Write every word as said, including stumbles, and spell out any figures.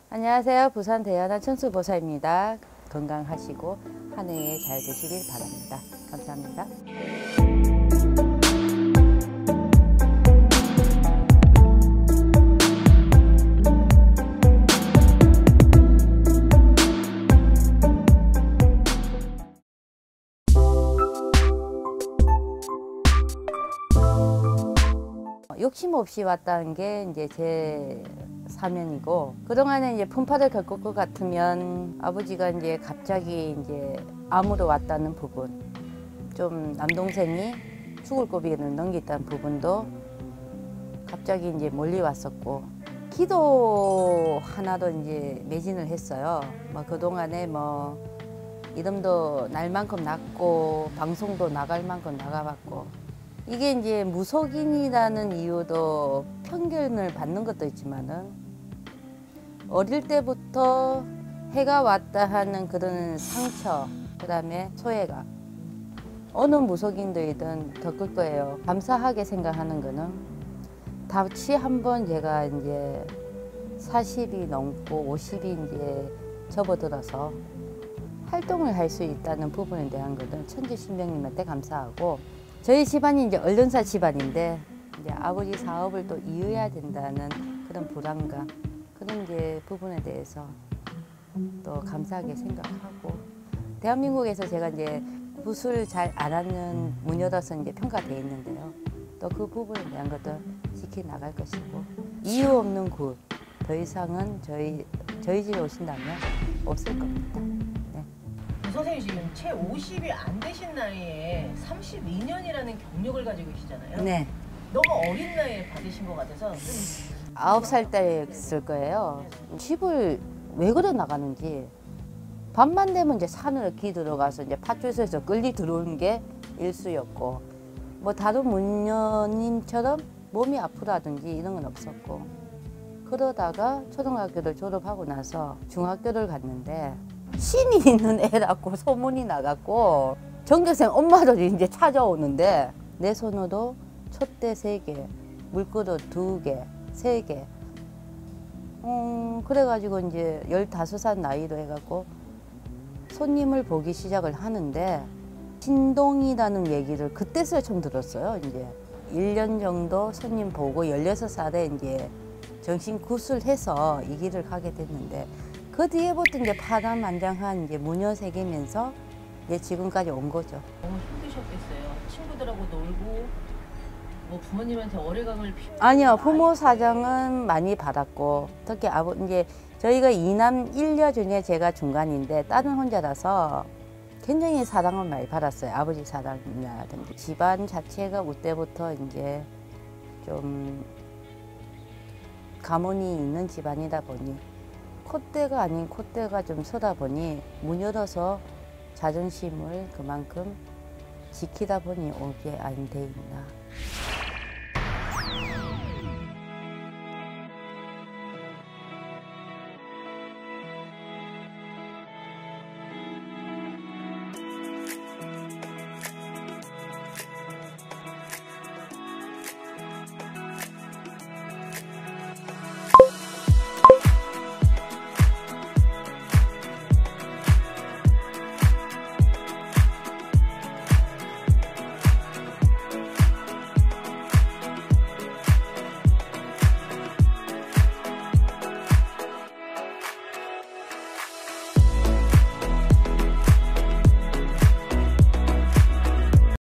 안녕하세요. 부산 대연한 천수보살입니다. 건강하시고 한 해 잘 되시길 바랍니다. 감사합니다. 욕심 없이 왔다는 게 이제 제 사명이고, 그동안에 이제 풍파를 겪을 것 같으면 아버지가 이제 갑자기 이제 암으로 왔다는 부분, 좀 남동생이 죽을 고비를 넘겼다는 부분도 갑자기 이제 멀리 왔었고, 기도 하나도 이제 매진을 했어요. 뭐 그동안에 뭐 이름도 날 만큼 났고 방송도 나갈 만큼 나가봤고, 이게 이제 무속인이라는 이유도 편견을 받는 것도 있지만은 어릴 때부터 해가 왔다 하는 그런 상처, 그 다음에 소외감, 어느 무속인들이든 겪을 거예요. 감사하게 생각하는 거는 다시 한번 제가 이제 사십이 넘고 오십이 이제 접어들어서 활동을 할 수 있다는 부분에 대한 것은 천지신명님한테 감사하고, 저희 집안이 이제 언론사 집안인데 이제 아버지 사업을 또 이어야 된다는 그런 불안감, 그런 이제 부분에 대해서 또 감사하게 생각하고, 대한민국에서 제가 이제 굿을 잘 안 하는 무녀로서 이제 평가되어 있는데요. 또 그 부분에 대한 것도 지켜 나갈 것이고, 이유 없는 굿, 더 이상은 저희 저희 집에 오신다면 없을 겁니다. 네. 선생님 지금 채 오십이 안 되신 나이에 삼십이 년이라는 경력을 가지고 계시잖아요. 네. 너무 어린 나이에 받으신 것 같아서 좀 아홉 살 때였을 거예요. 집을 왜 그래 나가는지, 밤만 되면 이제 산으로 기 들어가서 이제 파출소에서 끌리 들어오는 게 일수였고, 뭐 다른 문녀님처럼 몸이 아프다든지 이런 건 없었고, 그러다가 초등학교를 졸업하고 나서 중학교를 갔는데 신이 있는 애라고 소문이 나갔고, 전교생 엄마들이 이제 찾아오는데 내 손으로 촛대 세 개, 물그릇 두 개, 세 개. 음, 그래가지고 이제 열다섯 살 나이로 해갖고 손님을 보기 시작을 하는데, 신동이라는 얘기를 그때서야 처음 들었어요. 이제 일 년 정도 손님 보고 열여섯 살에 이제 정신 굿을 해서 이 길을 가게 됐는데, 그 뒤에부터 이제 파란만장한 이제 무녀 세계면서 이제 지금까지 온 거죠. 너무 힘드셨겠어요. 친구들하고 놀고 뭐 부모님한테 어뢰감을 피우고. 아니요, 부모 사정은 많이 받았고, 특히 아버 이제 저희가 이남 일녀 중에 제가 중간인데 딸은 혼자라서 굉장히 사랑을 많이 받았어요. 아버지 사랑이라든지 집안 자체가 그때부터 이제 좀 가문이 있는 집안이다 보니, 콧대가 아닌 콧대가 좀 서다 보니 무녀로서 자존심을 그만큼 지키다 보니 오게 안 돼 있나.